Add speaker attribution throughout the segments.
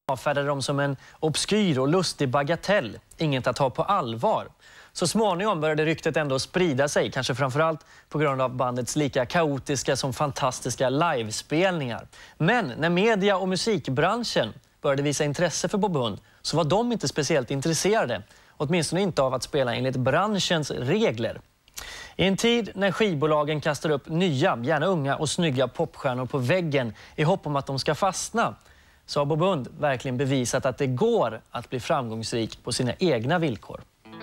Speaker 1: avfärdade dem som en obskyr och lustig bagatell, inget att ta på allvar. Så småningom började ryktet ändå sprida sig, kanske framförallt på grund av bandets lika kaotiska som fantastiska livespelningar. Men när media och musikbranschen började visa intresse för Bob Hund så var de inte speciellt intresserade, åtminstone inte av att spela enligt branschens regler. I en tid när skivbolagen kastar upp nya, gärna unga och snygga popstjärnor på väggen i hopp om att de ska fastna, så har Bob Hund verkligen bevisat att det går att bli framgångsrik på sina egna villkor.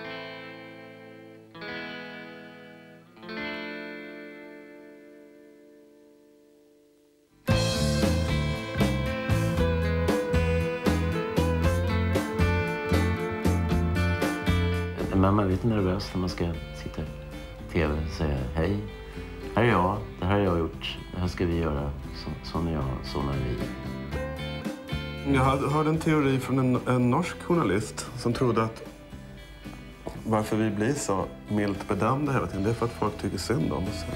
Speaker 2: Man är lite nervös när man ska sitta i tv och säga hej, här är jag, det här har jag gjort, det här ska vi göra, så när jag, så när vi.
Speaker 3: Jag hörde en teori från en norsk journalist som trodde att varför vi blir så milt bedömda hela tiden, det är för att folk tycker synd om oss.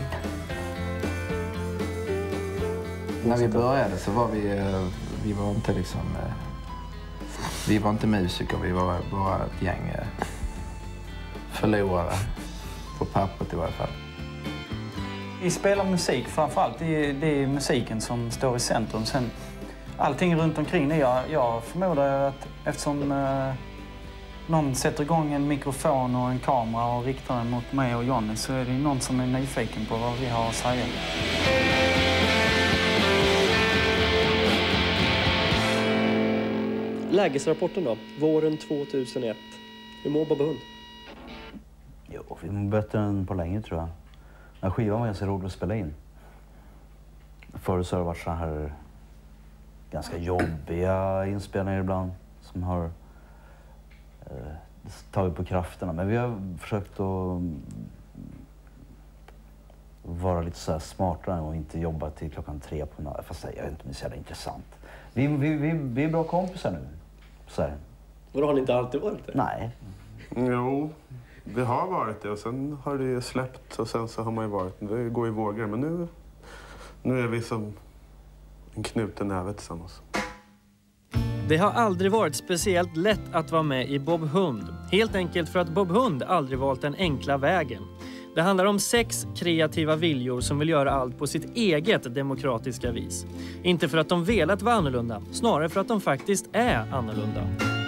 Speaker 4: När vi började så var vi var inte liksom, vi var inte musiker, vi var bara ett gäng förlorare, på pappret i varje fall.
Speaker 5: Vi spelar musik framförallt, det är musiken som står i centrum. Sen allting runt omkring det, jag förmodar att eftersom någon sätter igång en mikrofon och en kamera och riktar den mot mig och Johnny, så är det någon som är nyfiken på vad vi har att säga.
Speaker 6: Lägesrapporten då, våren 2001. Hur mår Bob Hund?
Speaker 7: Jo, vi mår bättre än på länge tror jag. Den här skivan var ganska rolig att spela in. Förut så har det varit så här ganska jobbiga inspelningar ibland som har tagit på krafterna. Men vi har försökt att vara lite så här smartare och inte jobba till 3:00 på natten. Fast jag vet inte om det är så jävla intressant. Vi är bra kompisar nu. Så här.
Speaker 6: Vadå, har ni inte alltid varit det?
Speaker 7: Nej.
Speaker 3: Jo, vi har varit det och sen har det ju släppt och sen så har man ju varit, det går i vågor. Men nu är vi som en knuten näve tillsammans.
Speaker 1: Det har aldrig varit speciellt lätt att vara med i Bob Hund. Helt enkelt för att Bob Hund aldrig valt den enkla vägen. Det handlar om 6 kreativa viljor som vill göra allt på sitt eget demokratiska vis. Inte för att de velat vara annorlunda, snarare för att de faktiskt är annorlunda.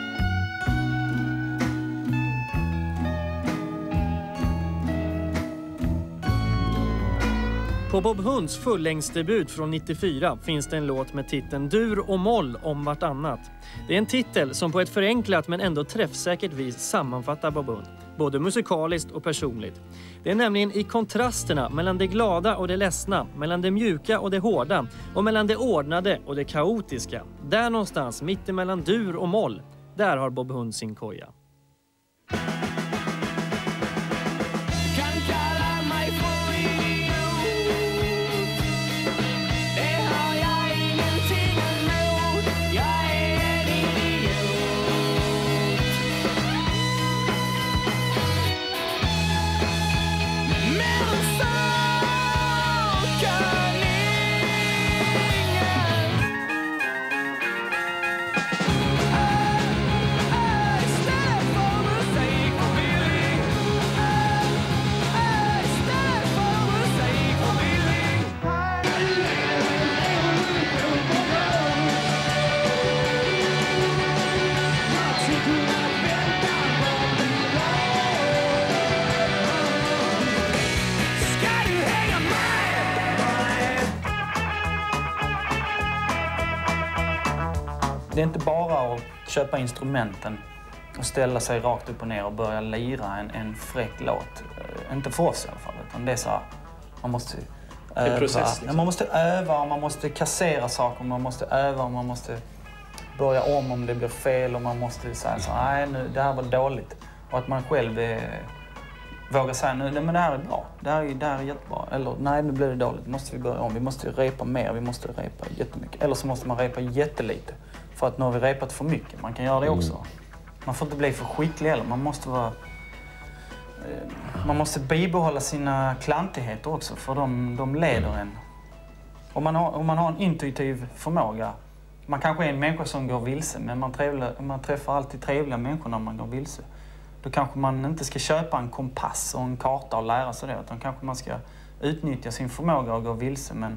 Speaker 1: På Bob Hunds fullängdsdebut från 94 finns det en låt med titeln Dur och moll om vartannat. Det är en titel som på ett förenklat men ändå träffsäkert vis sammanfattar Bob Hund, både musikaliskt och personligt. Det är nämligen i kontrasterna mellan det glada och det ledsna, mellan det mjuka och det hårda och mellan det ordnade och det kaotiska. Där någonstans, mitt emellan dur och moll, där har Bob Hund sin koja.
Speaker 5: Det är inte bara att köpa instrumenten och ställa sig rakt upp och ner och börja lira en fräck låt. Inte för oss i alla fall, utan det är så här, man måste öva.
Speaker 6: Process, liksom.
Speaker 5: Man måste öva och man måste kassera saker, man måste öva och man måste börja om det blir fel och man måste säga så nej nu, det här var dåligt. Och att man själv vågar säga nu, nej men det här är bra, det här är jättebra. Eller nej nu blir det dåligt, måste vi börja om, vi måste repa mer, vi måste repa jättemycket. Eller så måste man repa jättelite. För att nu har vi repat för mycket. Man kan göra det också. Man får inte bli för skicklig heller. Man måste bibehålla sina klantigheter också. För de leder en. Om man har en intuitiv förmåga man kanske är en människa som går vilse, men man träffar alltid trevliga människor när man går vilse. Då kanske man inte ska köpa en kompass och en karta och lära sig det, utan kanske man ska utnyttja sin förmåga och gå vilse, men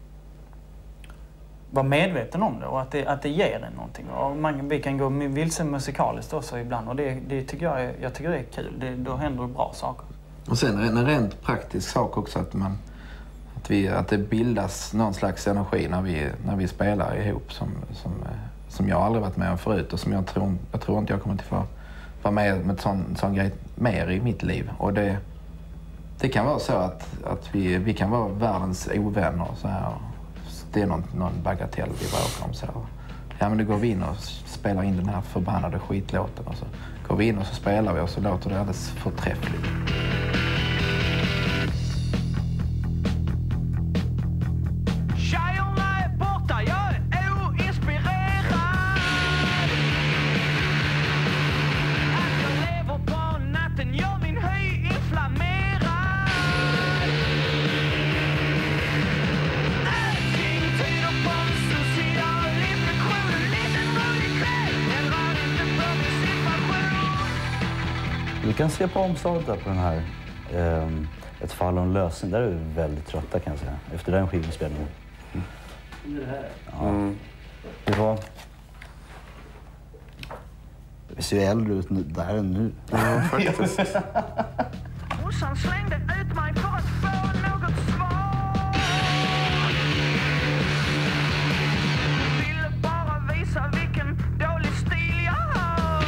Speaker 5: vara medveten om det och att det ger en någonting. Och vi kan gå vilse musikaliskt också ibland, och det tycker jag tycker det är kul. Då händer det bra saker.
Speaker 4: Och sen en rent praktisk sak också att det bildas någon slags energi när vi spelar ihop som jag aldrig varit med om förut, och som jag tror inte jag kommer att få vara med sån grej mer i mitt liv. Och det kan vara så att vi kan vara världens ovänner så här. Det är någon bagatell vi bråkar om så här. Ja, men då går vi in och spelar in den här förbannade skitlåten, och så går vi in och så spelar vi, och så låter det alldeles förträffligt.
Speaker 7: Vi kan se på omslaget där på den här Ett fall och en lösning. Där är vi väldigt trötta, kan jag säga, efter den skivinspelningen.
Speaker 6: Det här?
Speaker 7: Ja. Det var... Vi ser ju äldre ut där än nu.
Speaker 3: Ja, faktiskt.
Speaker 8: Morsan slängde ut mig för att få något svar. Ville bara visa vilken dålig stil jag har.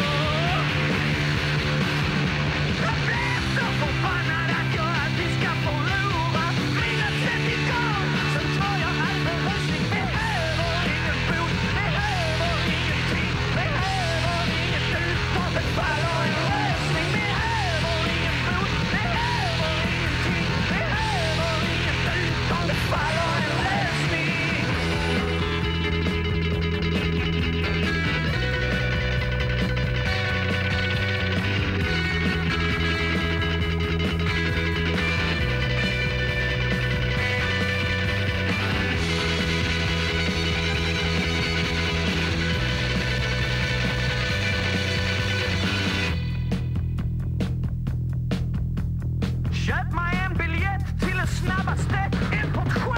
Speaker 8: Jag blev så förbannad att jag alltid ska förlora mina 30 gång. Sen tror jag all berusning behöver ingen bot, behöver ingenting, behöver inget uttag, det faller en lösning, behöver ingen bot, behöver ingenting, behöver inget uttag, det faller en lösning. Köp mig en biljett till den snabbaste importation.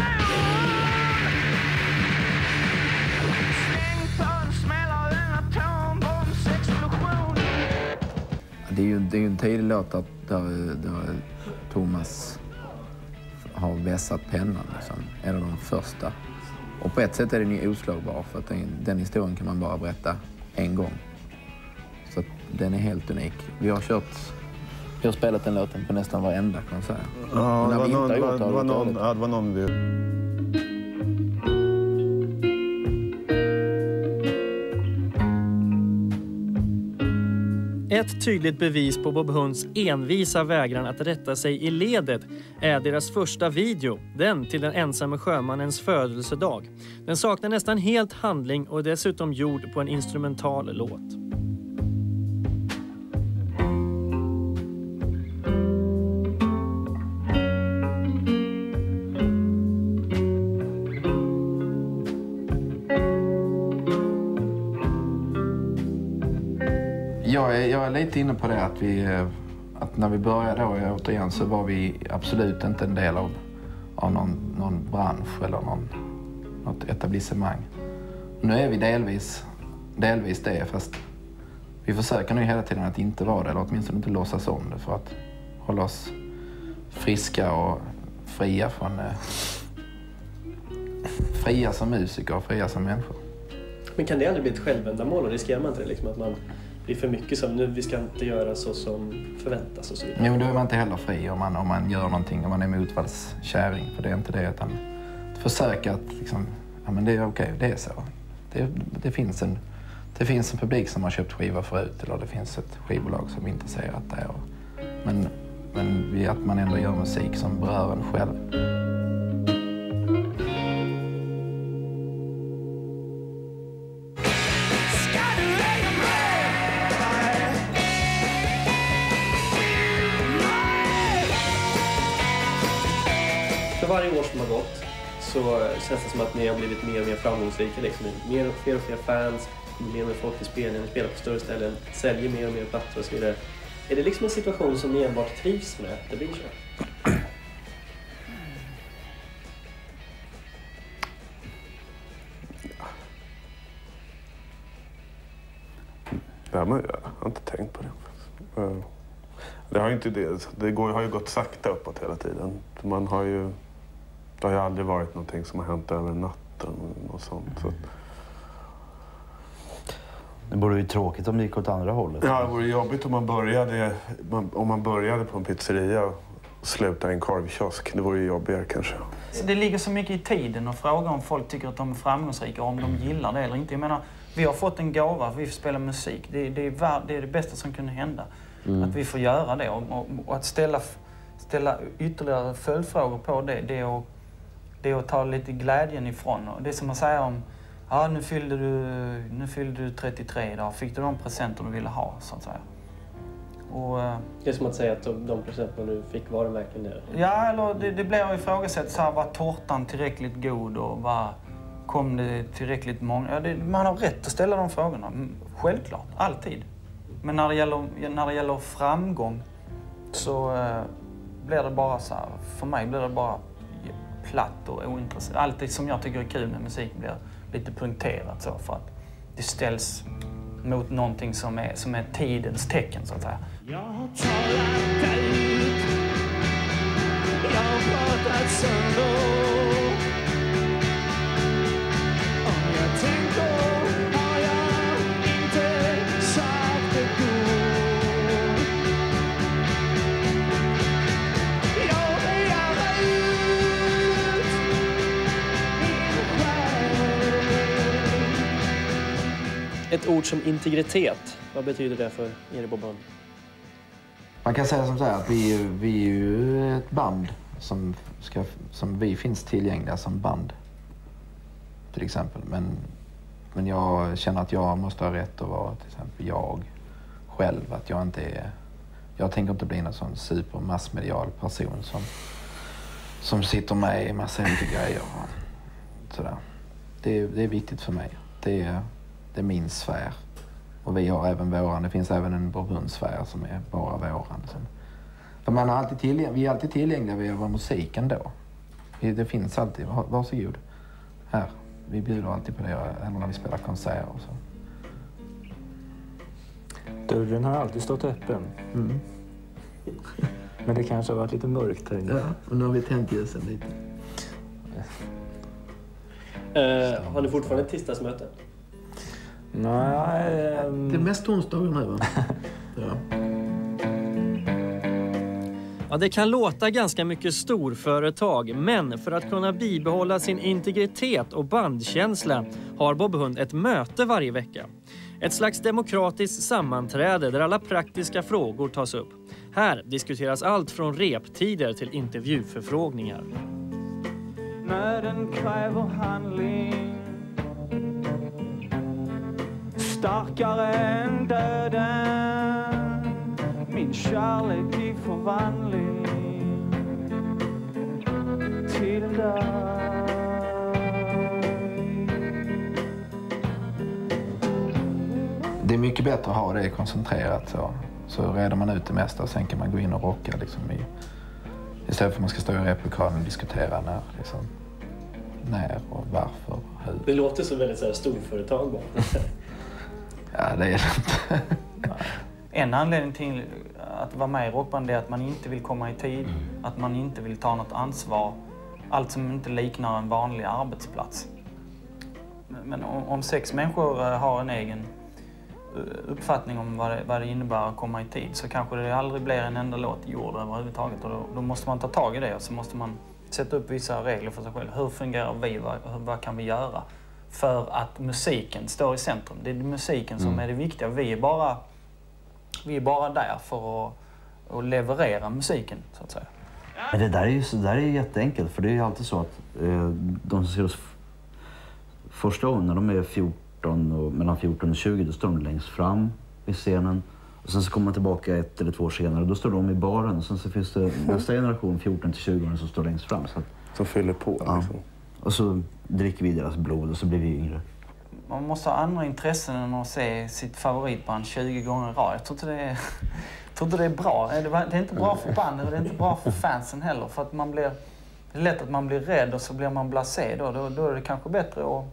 Speaker 8: Släng på en smäller en atombombsexplosion.
Speaker 4: Det är ju en tidig låt där Thomas har vässat pennan. Liksom. En av de första. Och på ett sätt är den ju oslagbar, för att den historien kan man bara berätta en gång. Så att den är helt unik. Vi har spelat den låten på nästan varenda konsert.
Speaker 3: Ja,
Speaker 4: Men
Speaker 3: det
Speaker 4: när vi inte har gjort
Speaker 3: var någon vi...
Speaker 1: Ett tydligt bevis på Bob Hunds envisa vägran att rätta sig i ledet är deras första video, den till den ensamme sjömannens födelsedag. Den saknar nästan helt handling och är dessutom gjord på en instrumental låt.
Speaker 4: Jag är lite inne på det att när vi började då återigen så var vi absolut inte en del av någon bransch eller något etablissemang. Nu är vi delvis det, fast vi försöker nu hela tiden att inte vara det, eller åtminstone inte låtsas om det, för att hålla oss friska och fria fria som musiker och fria som människor.
Speaker 6: Men kan det aldrig bli ett självändamål, och riskerar man inte det liksom, att man blir för mycket som nu, vi ska inte göra så som förväntas och så vidare?
Speaker 4: Jo, men då är man inte heller fri om man gör någonting, om man är motvallskärring, för det är inte det, utan att försöka att liksom, ja men det är okej, det är så. Det finns en publik som har köpt skivor förut, eller det finns ett skivbolag som inte säger att det är. Men att man ändå gör musik som berör en själv.
Speaker 6: För varje år som har gått så känns det som att ni har blivit mer och mer framgångsrika. Liksom. Mer och fler fans, mer och mer folk i spelningen, ni spelar på större ställen, säljer mer och mer plattor och så vidare. Är det liksom en situation som ni enbart trivs med att det blir så?
Speaker 3: Ja, men jag har inte tänkt på det. Det har ju inte har ju gått sakta uppåt hela tiden. Det har ju aldrig varit någonting som har hänt över natten och sånt. Så.
Speaker 7: Det vore ju tråkigt om det gick åt andra hållet.
Speaker 3: Ja, det vore jobbigt om man började på en pizzeria och slutade i en korvkiosk. Det vore ju jobbigare kanske.
Speaker 5: Så det ligger så mycket i tiden och fråga om folk tycker att de är framgångsrika och om de gillar det eller inte. Jag menar, vi har fått en gåva, vi får spela musik. Det är det bästa som kunde hända. Att vi får göra det och att ställa ytterligare följdfrågor på det är att ta lite glädjen ifrån. Och det är som att säga om, ja nu fyllde du 33 idag, fick du de presenter du ville ha så att säga. Och,
Speaker 6: det är som att säga att de presenterna du fick var de verkligen det?
Speaker 5: Ja, eller det blir ifrågasatt så här, var tårtan tillräckligt god och kom det tillräckligt många? Ja, man har rätt att ställa de frågorna, självklart, alltid. Men när det gäller framgång så blir det bara så här, för mig blir det bara platt och ointressant. Allt som jag tycker är kul med musik blir lite punkterat så för att det ställs mot någonting som är tidens tecken så att säga.
Speaker 8: Jag har talat ut, jag har pratat sönder. Om jag tänker har jag inte sagt ett ord. Jag rear ut min själ.
Speaker 6: Ett ord som integritet, vad betyder det för er Bob Band?
Speaker 4: Man kan säga som så här att vi är ju ett band som vi finns tillgängliga som band. Till exempel. Men jag känner att jag måste ha rätt att vara till exempel jag själv. Att jag tänker inte bli någon sån supermassmedial person som sitter med i massa olika grejer. Sådär. Det är viktigt för mig. Det är min sfär. Och vi har även våran. Det finns även en Borbundsfär som är bara våran. För vi är alltid tillgängliga via vår musik ändå. Det finns alltid. Varsågod. Här. Vi bjuder alltid på det även när vi spelar konserter och så.
Speaker 9: Dörren har alltid stått öppen. Mm. Men det kanske har varit lite mörkt här inne.
Speaker 4: Ja, och nu har vi tänt ljusen lite.
Speaker 6: Har ni fortfarande ett tisdagsmöte?
Speaker 9: Nej.
Speaker 4: Det är mest onsdagar nu va? Ja.
Speaker 1: Ja, det kan låta ganska mycket storföretag, men för att kunna bibehålla sin integritet och bandkänsla har Bob Hund ett möte varje vecka. Ett slags demokratiskt sammanträde där alla praktiska frågor tas upp. Här diskuteras allt från reptider till intervjuförfrågningar.
Speaker 8: Nöden kräver handling, starkare än döden. Min kärlek i förvandling till dig.
Speaker 4: Det är mycket bättre att ha det koncentrerat så reder man ut det mesta och sen kan man gå in och rocka liksom istället för att man ska stå i replokalen och diskutera när och varför, hur.
Speaker 6: Det låter som väldigt så här storföretag bara.
Speaker 4: Ja, det är det inte.
Speaker 5: En anledning till att vara med i rockband är att man inte vill komma i tid, att man inte vill ta något ansvar. Allt som inte liknar en vanlig arbetsplats. Men om 6 människor har en egen uppfattning om vad det innebär att komma i tid så kanske det aldrig blir en enda låt gjord överhuvudtaget. Och då måste man ta tag i det och så måste man sätta upp vissa regler för sig själv. Hur fungerar vi? Vad kan vi göra? För att musiken står i centrum. Det är musiken som är det viktiga. Vi är bara där för att leverera musiken, så att säga.
Speaker 7: Men det där är ju jätteenkelt, för det är ju alltid så att de som ser oss första gången när de är 14 och mellan 14 och 20, då står de längst fram i scenen. Och sen så kommer man tillbaka 1 eller 2 år senare, då står de i baren. Och sen så finns det nästa generation, 14 till 20 år, som står längst fram. Så att,
Speaker 3: som fyller på
Speaker 7: ja.
Speaker 3: liksom.
Speaker 7: Och så dricker vi deras blod och så blir vi yngre.
Speaker 5: Man måste ha andra intressen än att se sitt favoritband 20 gånger i rad. Jag tror inte det är bra. Det är inte bra för bandet och det är inte bra för fansen heller. För att det är lätt att man blir rädd och så blir man blasé då. Då är det kanske bättre att...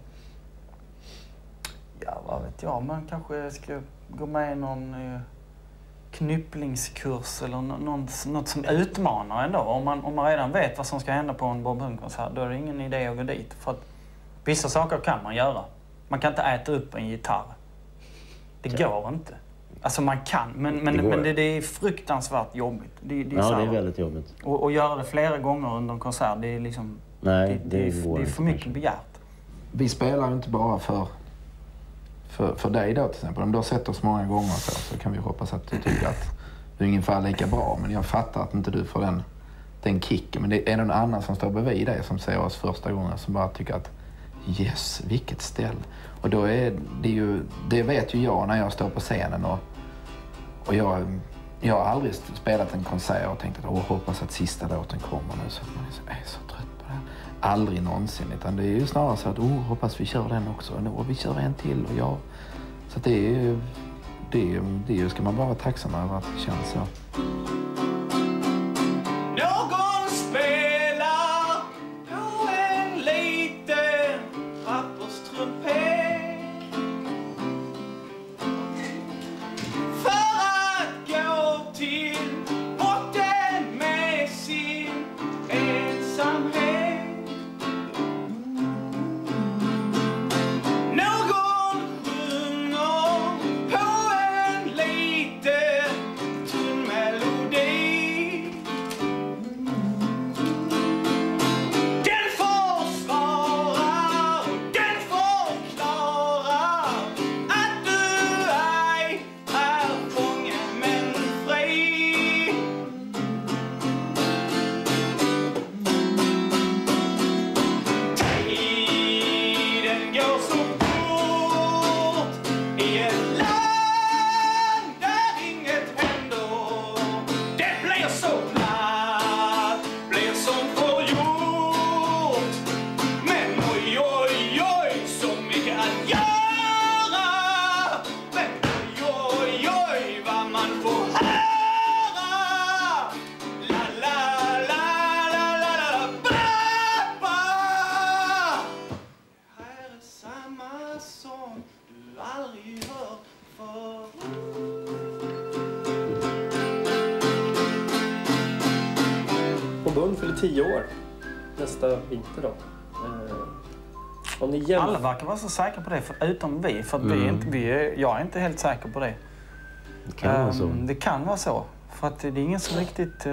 Speaker 5: Ja, vad vet jag. Man kanske ska gå med i någon knypplingskurs eller något som utmanar ändå. Om man redan vet vad som ska hända på en Bob Hund-konsert, då är det ingen idé att gå dit. För att vissa saker kan man göra. Man kan inte äta upp en gitarr. Det går inte. Alltså man kan, men det är fruktansvärt jobbigt. Det är
Speaker 2: väldigt jobbigt.
Speaker 5: Och göra det flera gånger under en konsert, det är liksom...
Speaker 2: Nej,
Speaker 5: det är för mycket begärt.
Speaker 4: Vi spelar ju inte bara för dig då till exempel. Om du har sett oss många gånger så kan vi hoppas att du tycker att du är ungefär lika bra. Men jag fattar att inte du får den kicken. Men det är någon annan som står bredvid dig som ser oss första gången som bara tycker att yes, vilket ställ. Och då är det ju, det vet ju jag när jag står på scenen och jag har aldrig spelat en konsert och tänkt att hoppas att sista låten kommer nu så att man är så trött på det här. Aldrig någonsin, utan det är ju snarare så att hoppas vi kör den också och vi kör en till och ja. Så att det är ju ska man bara vara tacksam över att det känns så.
Speaker 8: Någon spelar på en liten papperstrumpet för att gå till botten med sin ensamhet. Någon sjunger på en liten tunn melodi. Den försvarar och den förklarar att du ej är fången men fri. Tiden går så fort i ett land där inget händer. Det blir så platt, blir som förgjort. Men oj, oj, oj, så mycket att göra. Men oj, oj, oj, vad man får höra. La, la, la, la, la, la, ba, ba. Det här är samma som du aldrig hört förut.
Speaker 6: Bob Hund fyller 10 år nästa vinter då. Om ni
Speaker 5: Alla verkar vara så säkra på det, utom vi. För att jag är inte helt säker på det.
Speaker 2: Det kan vara så.
Speaker 5: Det kan vara så. För att det är ingen som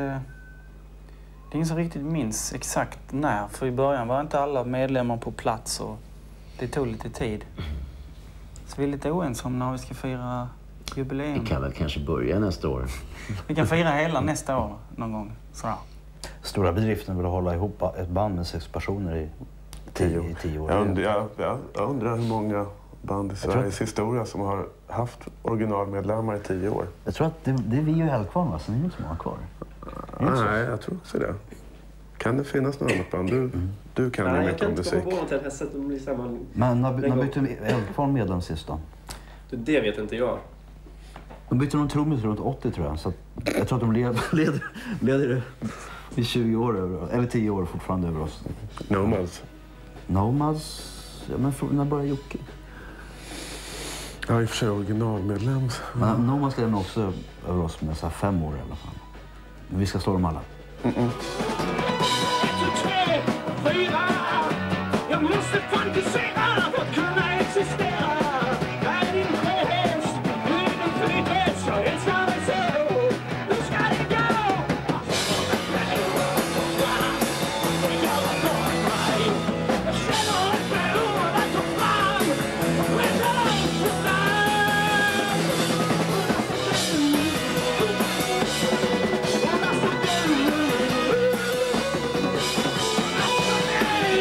Speaker 5: riktigt minns exakt när. För i början var inte alla medlemmar på plats och det tog lite tid. Så vi är lite oense om när vi ska fira jubileum.
Speaker 2: Vi kan väl kanske börja nästa år.
Speaker 5: Vi kan fira hela nästa år någon gång. Sådär.
Speaker 7: Stora bedriften vill hålla ihop ett band med 6 personer i 10 år.
Speaker 3: Jag undrar hur många band i Sveriges historia som har haft originalmedlemmar i 10 år.
Speaker 7: Jag tror att det är vi och Eldkvarn, va? Så ni är inte så många kvar.
Speaker 3: Nej, jag tror också det. Kan det finnas något annat band? Du kan ju mycket om musik.
Speaker 6: Jag kan inte komma på något hästet, de blir samman.
Speaker 7: Men när bytte Eldkvarn medlem sist då?
Speaker 6: Det vet inte jag.
Speaker 7: De bytte någon trummis runt 80 tror jag. Så jag tror att de leder i 20 år eller 10 år fortfarande över oss. Nomads? Ja, men när började Jocke?
Speaker 3: Ja, i och för sig originalmedlem.
Speaker 7: Men Nomads leder nog också över oss med så här 5 år i alla fall. Men vi ska slå dem alla.
Speaker 8: Jag måste fantisera för att kunna existera. Jag är din häst, du är din frihet, så älskar mig så. Hur ska det gå? Jag känner ett behov av att ta fram en lång program.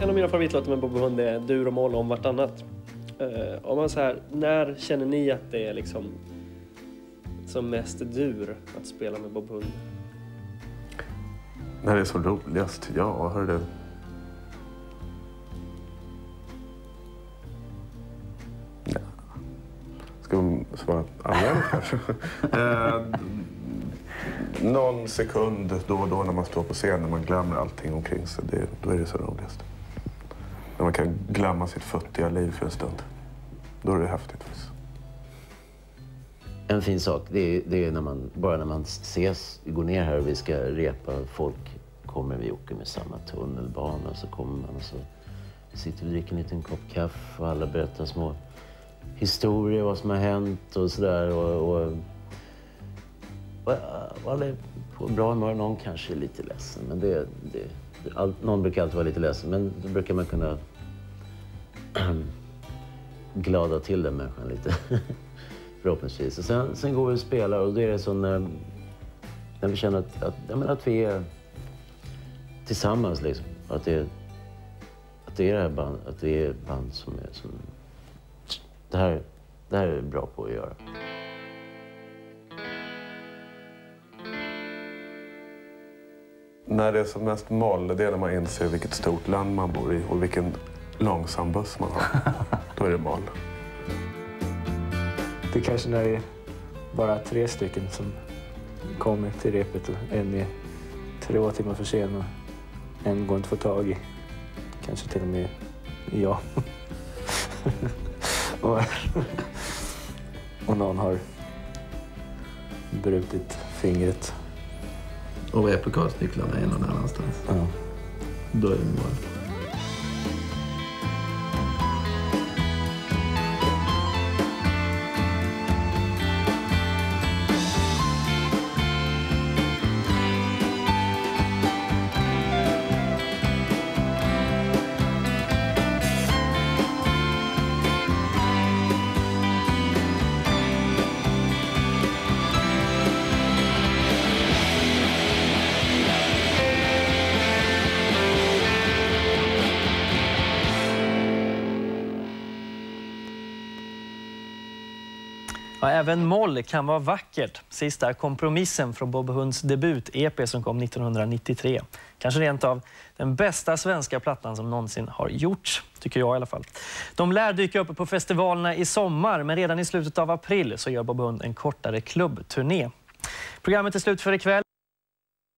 Speaker 6: En av mina favoritlåtar med Bob Hund är Dur och moll om vartannat. Om man så här, när känner ni att det är liksom som mest dur att spela med Bob Hund?
Speaker 3: När det är så roligast, ja, hör det. Ja. Ska man svara alla kanske? Någon sekund då och då när man står på scen, när man glömmer allting omkring sig, då är det så roligast. När man kan glömma sitt futtiga liv för en stund. Då är det häftigt.
Speaker 2: En fin sak, det är när man ses, går ner här och vi ska repa, folk kommer, vi åker med samma tunnelbana, så kommer man och så sitter vi och dricker en liten kopp kaffe och alla berättar små historier, vad som har hänt och sådär. Och alla är på bra humör, någon kanske är lite ledsen, men någon brukar alltid vara lite ledsen, men då brukar man kunna glada till den människan lite. Förhoppningsvis. Och sen går vi och spelar och då är det så när vi känner att vi är tillsammans liksom. Att det är det här band, att det är band som det här är vi bra på att göra.
Speaker 3: När det är som mest moll, det är när man inser vilket stort land man bor i och vilken långsam buss man har. Då är det moll.
Speaker 9: Det är kanske när det är bara 3 stycken som kommer till repet och en är 3 timmar för sen och en går inte att få tag i. Kanske till och med jag. och någon har brutit fingret.
Speaker 4: Och replokatnycklarna är någon annanstans.
Speaker 9: Ja.
Speaker 4: Då är det mål.
Speaker 1: Ja, även moll kan vara vackert. Sista kompromissen från Bob Hunds debut-EP som kom 1993. Kanske rent av den bästa svenska plattan som någonsin har gjorts, tycker jag i alla fall. De lär dyka upp på festivalerna i sommar, men redan i slutet av april så gör Bob Hund en kortare klubbturné. Programmet är slut för ikväll.